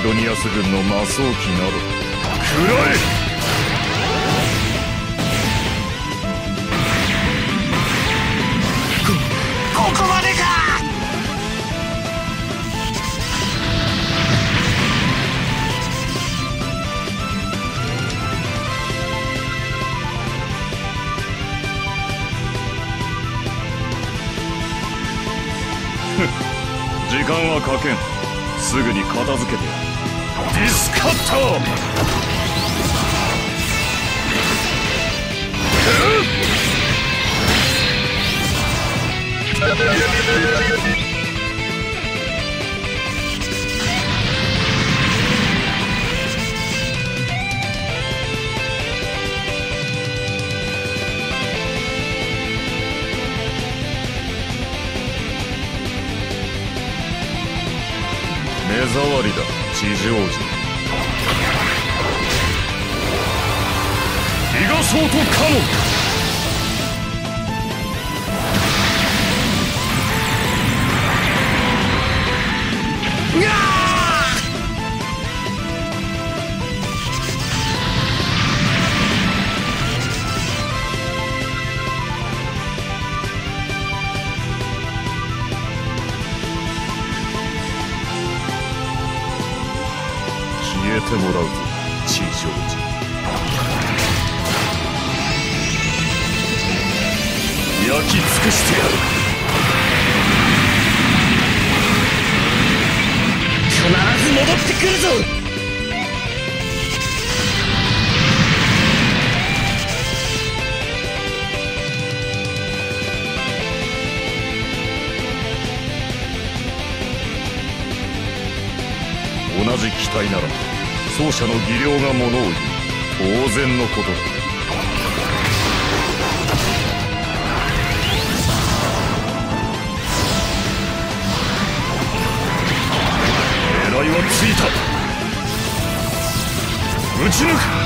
ドニアス軍の魔装機など食らえ。 ここまでか。 時間はかけん。すぐに片付けてやる。ディスカット。目障りだ、地上人。火がそうとカノン。消えてもらうぞ、地上人。焼き尽くしてやる。 必ず戻ってくるぞ。 同じ機体なら奏者の技量がものを言う。当然のことだ。狙いはついた。撃ち抜く。